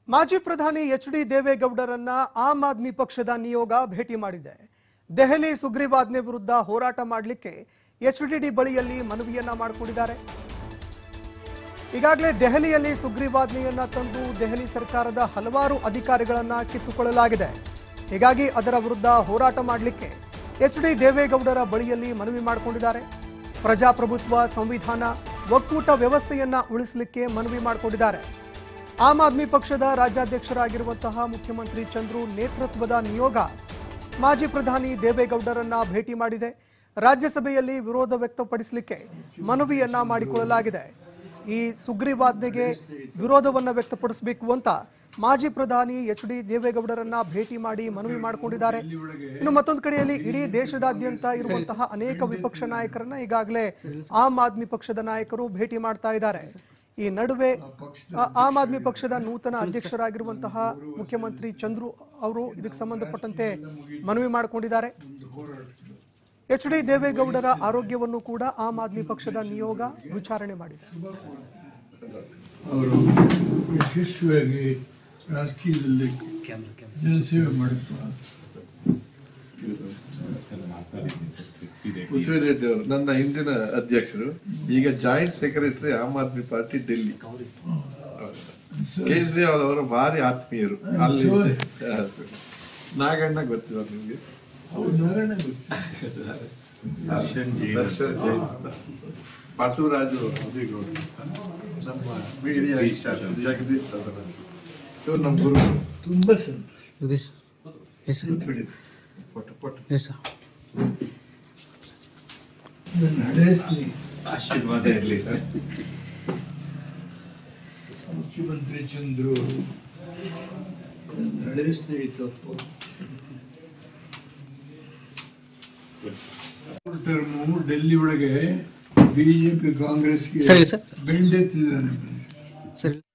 ಮಾಜಿ ಪ್ರಧಾನಿ ಎಚ್.ಡಿ. ದೇವೇಗೌಡರನ್ನ ಆಮ್ ಆದ್ಮಿ ಪಕ್ಷದ ನಿಯೋಗ ಭೇಟಿ ಮಾಡಿದೆ. ದೆಹಲಿ ಸುಗ್ರೀವಾಜ್ಞೆ ವಿರುದ್ಧ ಹೋರಾಟ ಮಾಡಲಿಕ್ಕೆ ಎಚ್.ಡಿ. ಬಳಿಯಲ್ಲಿ ಮನವಿಯನ್ನ ಮಾಡಿಕೊಂಡಿದ್ದಾರೆ. ಈಗಾಗಲೇ ದೆಹಲಿಯಲ್ಲಿ ಸುಗ್ರೀವಾಜ್ಞೆಯನ್ನ ತಂದು ದೆಹಲಿ ಸರ್ಕಾರದ ಹಲವಾರು ಅಧಿಕಾರಿಗಳನ್ನ ಕಿತ್ತುಕೊಳ್ಳಲಾಗಿದೆ. ಹೀಗಾಗಿ ಅದರ ವಿರುದ್ಧ ಹೋರಾಟ ಮಾಡಲಿಕ್ಕೆ ಎಚ್.ಡಿ. ದೇವೇಗೌಡರ ಬಳಿಯಲ್ಲಿ ಮನವಿ ಮಾಡಿಕೊಂಡಿದ್ದಾರೆ. ಪ್ರಜಾಪ್ರಭುತ್ವ, ಸಂವಿಧಾನ, ಒಕ್ಕೂಟ ವ್ಯವಸ್ಥೆಯನ್ನ ಉಳಿಸಲಿಕ್ಕೆ ಮನವಿ ಮಾಡಿಕೊಂಡಿದ್ದಾರೆ. ಆಮ್ ಆದ್ಮಿ ಪಕ್ಷದ ರಾಜ್ಯಾಧ್ಯಕ್ಷರಾಗಿರುವಂತಹ ಮುಖ್ಯಮಂತ್ರಿ ಚಂದ್ರು ನೇತೃತ್ವದ ನಿಯೋಗ ಮಾಜಿ ಪ್ರಧಾನಿ ದೇವೇಗೌಡರನ್ನ ಭೇಟಿ ಮಾಡಿದೆ. ರಾಜ್ಯಸಭೆಯಲ್ಲಿ ವಿರೋಧ ವ್ಯಕ್ತಪಡಿಸಲಿಕ್ಕೆ ಮನವಿಯನ್ನ ಮಾಡಿಕೊಳ್ಳಲಾಗಿದೆ. ಈ ಸುಗ್ರೀವಾಜ್ಞೆಗೆ ವಿರೋಧವನ್ನ ವ್ಯಕ್ತಪಡಿಸಬೇಕು ಅಂತ ಮಾಜಿ ಪ್ರಧಾನಿ ಎಚ್.ಡಿ. ದೇವೇಗೌಡರನ್ನ ಭೇಟಿ ಮಾಡಿ ಮನವಿ ಮಾಡಿಕೊಂಡಿದ್ದಾರೆ. ಇನ್ನು ಮತ್ತೊಂದು ಕಡೆಯಲ್ಲಿ ಇಡೀ ದೇಶದಾದ್ಯಂತ ಇರುವಂತಹ ಅನೇಕ ವಿಪಕ್ಷ ನಾಯಕರನ್ನ ಈಗಾಗಲೇ ಆಮ್ ಆದ್ಮಿ ಪಕ್ಷದ ನಾಯಕರು ಭೇಟಿ ಮಾಡ್ತಾ ಇದ್ದಾರೆ. ಈ ನಡುವೆ ಆಮ್ ಆದ್ಮಿ ಪಕ್ಷದ ನೂತನ ಅಧ್ಯಕ್ಷರಾಗಿರುವಂತಹ ಮುಖ್ಯಮಂತ್ರಿ ಚಂದ್ರು ಅವರು ಇದಕ್ಕೆ ಸಂಬಂಧಪಟ್ಟಂತೆ ಮನವಿ ಮಾಡಿಕೊಂಡಿದ್ದಾರೆ. ಎಚ್.ಡಿ. ದೇವೇಗೌಡರ ಆರೋಗ್ಯವನ್ನು ಕೂಡ ಆಮ್ ಆದ್ಮಿ ಪಕ್ಷದ ನಿಯೋಗ ವಿಚಾರಣೆ ಮಾಡಿದೆ. ಅವರು ಯಶಸ್ವಿಯಾಗಿ ರಾಜಕೀಯದಲ್ಲಿ ಜನಸೇವೆ ಮಾಡಿದ್ರು. ಪೃಥ್ವಿರೆಡ್ಡಿ ಅವರು ನನ್ನ ಹಿಂದಿನ ಅಧ್ಯಕ್ಷರು, ಈಗ joint secretary Aam Aadmi party Delhi. Kejriwal ಅವರು ಭಾರಿ ಆತ್ಮೀಯರು. ಅಲ್ಲಿ ನಾಗಣ್ಣ ಗೊತ್ತಿಲ್ಲ ನಿಮ್ಗೆ? ದರ್ಶನ್ ಬಸವರಾಜು ನಮ್ಮ ಮೀಡಿಯಾ ಜಗದೀಶ್ ಇವರು ನಮ್ಮ ಗುರು. ತುಂಬಾ ಸಂತೋಷ. ನಡೆಸಲಿ, ಆಶೀರ್ವಾದ ಇರಲಿ ಸರ್. ಮುಖ್ಯಮಂತ್ರಿ ಚಂದ್ರು ನಡೆಸಲಿ. ತಪ್ಪು ಟರ್ಮು ಡೆಲ್ಲಿ ಒಳಗೆ ಬಿಜೆಪಿ ಕಾಂಗ್ರೆಸ್ಗೆ ಬೆಂಡೆತ್ತಿದ್ದಾನೆ.